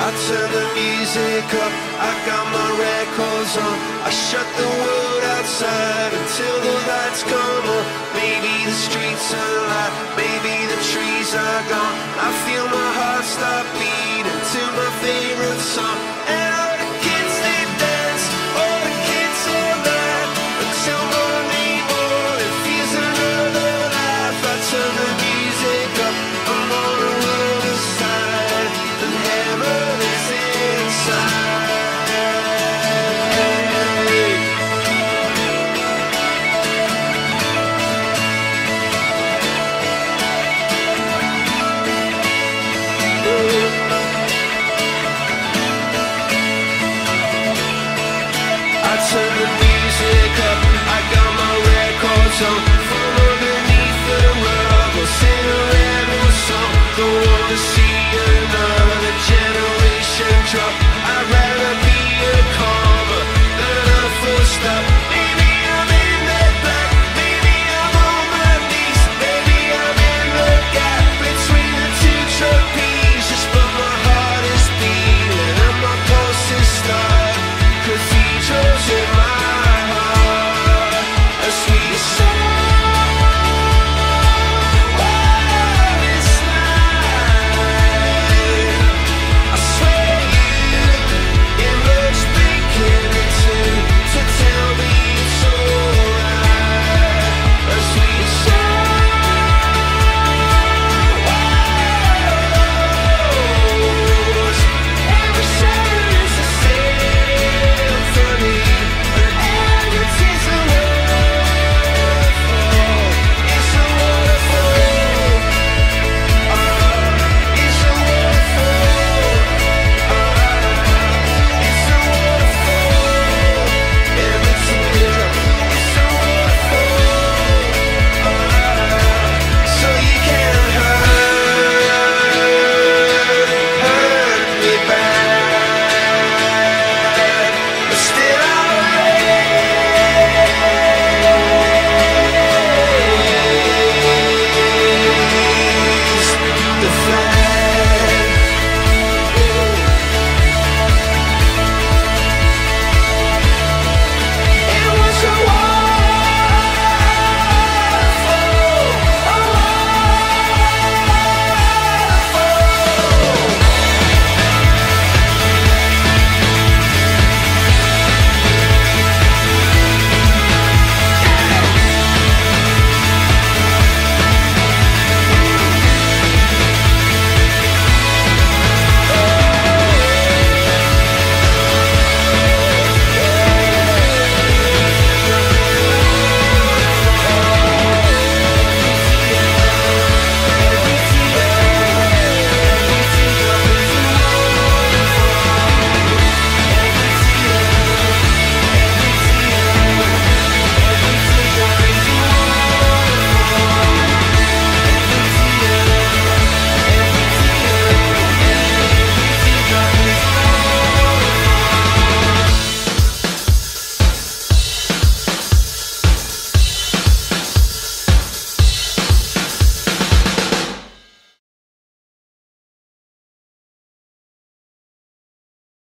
I turn the music up, I got my records on. I shut the world outside until the lights come on. Maybe the streets are alive, maybe the trees are gone. I feel my heart stop beating to my favorite song. And all the kids they dance, all the kids all night until morning feels another life. I turn the music up, I'm on the other side, and heaven is inside. I turn the music up, I got my records on. From underneath the rug, I'll sing a rebel song. Don't wanna see another generation drop. I'd rather be a comma than a full stop. Maybe I'm in the black, maybe I'm on my knees, maybe I'm in the gap between the two trapezes. But my heart is beating and my pulse is starting. Cathedrals in my heart, a sweet song. What is life? I swear it looks beginning to tell me it's alright. A sweet song. Every sentence is symphony, and every tear's a waterfall. It's a waterfall. It's a waterfall. It's a waterfall. Every tear is a waterfall. So you can't hurt me bad, but still I'll raise the flag.